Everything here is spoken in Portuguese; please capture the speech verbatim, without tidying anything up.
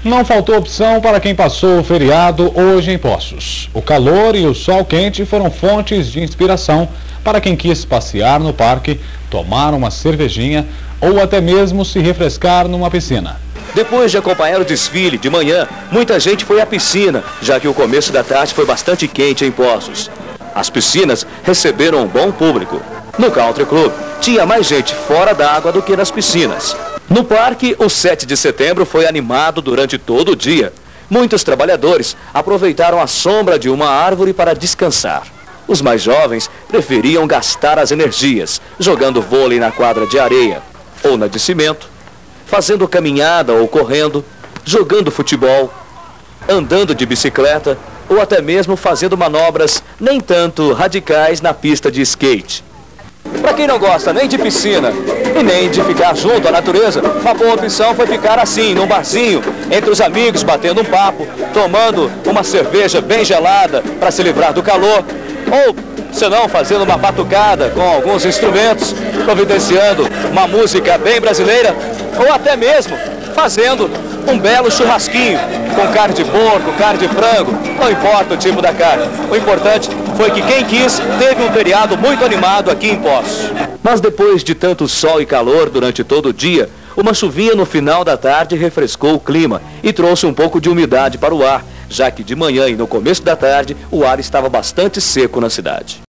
Não faltou opção para quem passou o feriado hoje em Poços. O calor e o sol quente foram fontes de inspiração para quem quis passear no parque, tomar uma cervejinha ou até mesmo se refrescar numa piscina. Depois de acompanhar o desfile de manhã, muita gente foi à piscina, já que o começo da tarde foi bastante quente em Poços. As piscinas receberam um bom público. No Country Club, tinha mais gente fora d'água do que nas piscinas. No parque, o sete de setembro foi animado durante todo o dia. Muitos trabalhadores aproveitaram a sombra de uma árvore para descansar. Os mais jovens preferiam gastar as energias, jogando vôlei na quadra de areia ou na de cimento, fazendo caminhada ou correndo, jogando futebol, andando de bicicleta ou até mesmo fazendo manobras nem tanto radicais na pista de skate. Para quem não gosta nem de piscina e nem de ficar junto à natureza, uma boa opção foi ficar assim, num barzinho, entre os amigos, batendo um papo, tomando uma cerveja bem gelada para se livrar do calor, ou, se não, fazendo uma batucada com alguns instrumentos, providenciando uma música bem brasileira, ou até mesmo fazendo um belo churrasquinho, com carne de porco, carne de frango, não importa o tipo da carne. O importante foi que quem quis teve um feriado muito animado aqui em Poços. Mas depois de tanto sol e calor durante todo o dia, uma chuvinha no final da tarde refrescou o clima e trouxe um pouco de umidade para o ar, já que de manhã e no começo da tarde o ar estava bastante seco na cidade.